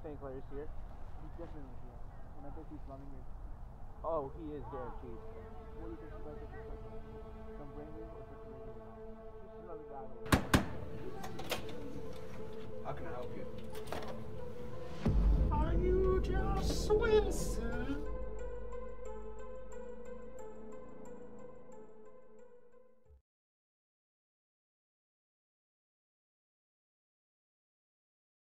think Larry's here? He's definitely here. And I think he's running it. Oh, he is guaranteed. What do you think about this? Some brainwave or just regular? Just another guy. How can I help you? Are you just Wilson?